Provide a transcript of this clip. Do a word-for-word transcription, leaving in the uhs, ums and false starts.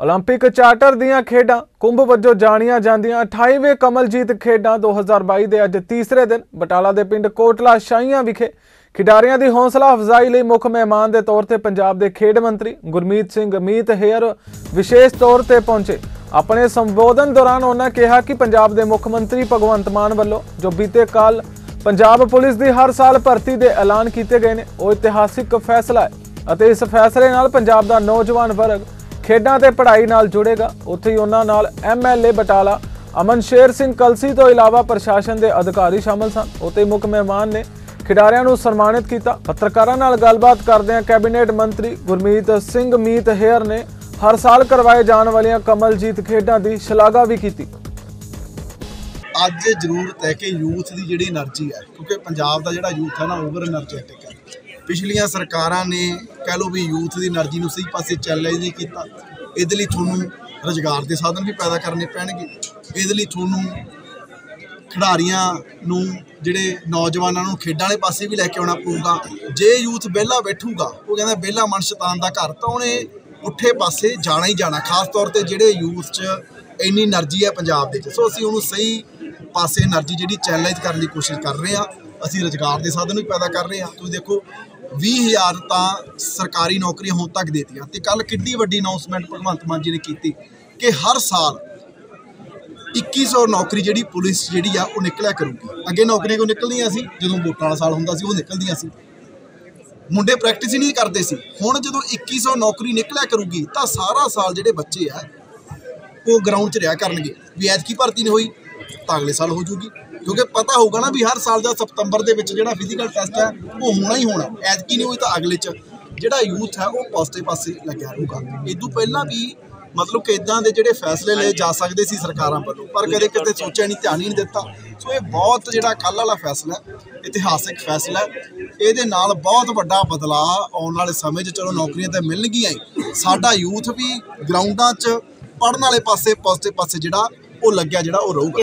Olympic charter दीआं खेडां कुंभ वजों जाणीआं जांदिआं अठाईवें कमलजीत खेडां दो हज़ार बाई दे अज तीसरे दिन बटाला दे पिंड कोटला शाहियां विखे खिडारियां दी हौसला अफजाई लई मुख मेहमान के तौर पर पंजाब के खेड मंत्री गुरमीत सिंह मीत हेयर विशेष तौर पर पहुंचे। अपने संबोधन दौरान उन्होंने कहा कि पंजाब के मुख मंत्री भगवंत मान वालों जो बीते काल पंजाब पुलिस की हर साल भर्ती के ऐलान किए गए हैं वो इतिहासिक फैसला है और इस फैसले नाल पंजाब का नौजवान वर्ग खेडां ते पढ़ाई नाल जुड़ेगा। उत्थे ही उन्हां नाल M L A Batala Aman Sher Singh कलसी तो इलावा प्रशासन के अधिकारी शामिल सन। उत्ते मुख मेहमान ने खिडारियां नूं सन्मानित किया। पत्रकारां नाल गलबात करदिआं कैबिनेट मंत्री गुरमीत सिंह मीत हेयर ने हर साल करवाए जाने वाली कमलजीत खेडां की शलाघा भी की। अज जरूरत है कि यूथ की जी एनर्जी है, क्योंकि पंजाब का जो यूथ है ना ओवर एनर्जैटिक है। पिछलियां सरकारां ने कह लो भी यूथ की एनर्जी को सही पासे चैलेंज नहीं किया। इहदे लई तुहानूं रोजगार के साधन भी पैदा करने पैणगे। इहदे लई तुहानूं खिडारियां नूं जिहड़े नौजवानों नूं खेडां वाले पासे भी लैके आउणा पऊगा। जे यूथ बेला बैठूगा वो कहना बेला मन शैतान दा घर, तो उहने पुठे पासे जाना ही जाना। खास तौर पर जिहड़े यूथ च इन्नी एनर्जी है पंजाब दे, सो असीं उहनूं सही पासे एनर्जी जी चैलेंज करने की कोशिश कर रहे हैं। असीं रोजगार के साधन भी पैदा कर रहे हैं। तुसीं देखो भी हज़ार तो सरकारी नौकरियां हों तक देतियां ते कल किड्डी वड्डी अनाउंसमेंट भगवंत मान जी ने की कि हर साल इक्की सौ नौकरी जी पुलिस जी निकलिया करूगी। अगे नौकरियां क्यों निकलदियां सी, जदों वोटां वाला साल हुंदा सी वो निकलदियां सी, मुंडे प्रैक्टिस ही नहीं करते सी। हुण जदों इक्की सौ नौकरी निकलिया करूगी तो सारा साल जिहड़े बच्चे है वो ग्राउंड च रहा करनगे। भी ऐतकी भर्ती नहीं हुई तो अगले साल हो जूगी, क्योंकि पता होगा ना भी हर साल का सितंबर के जो फिजिकल टेस्ट है वो होना ही होना। ऐतकी नहीं हुई तो अगले च जो यूथ है वो पॉजिटिव पासे लग्या रहूगा। इदू पहला भी मतलब कि इदां दे जिहड़े फैसले ले जा सकते सी सरकारां वालों, पर कदे किते सोचा नहीं, ध्यान ही नहीं दिता। सो ये बहुत जिहड़ा कल वाला फैसला है इतिहासिक फैसला है। इहदे नाल बहुत वड्डा बदलाव आउण वाले समय च चलो नौकरियां तो मिलणगियां ही, साडा यूथ भी ग्राउंडां च पढ़न वाले पासे पॉजिटिव पासे जिहड़ा वो लग्या जिहड़ा वो रहूगा।